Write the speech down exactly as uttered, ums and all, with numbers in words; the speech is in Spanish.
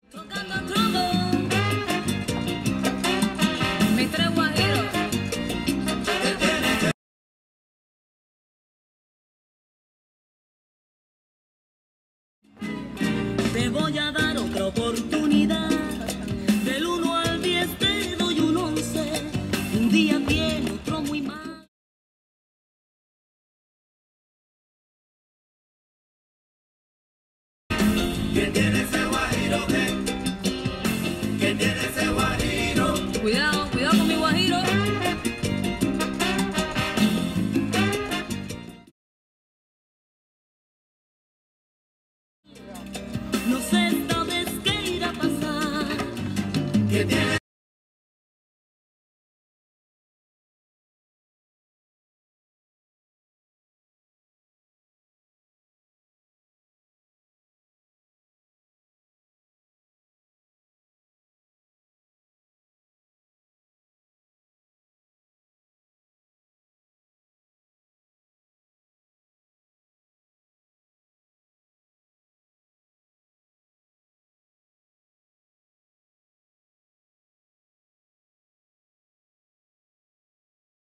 Te voy a dar otra oportunidad. Del uno al diez te doy un once. Un día bien, otro muy mal. ¿Quién tiene ese guajiro? ¿Quién? ¿Quién tiene ese guajiro? Cuidado, cuidado con mi guajiro. No sé esta vez qué irá a pasar. ¿Quién tiene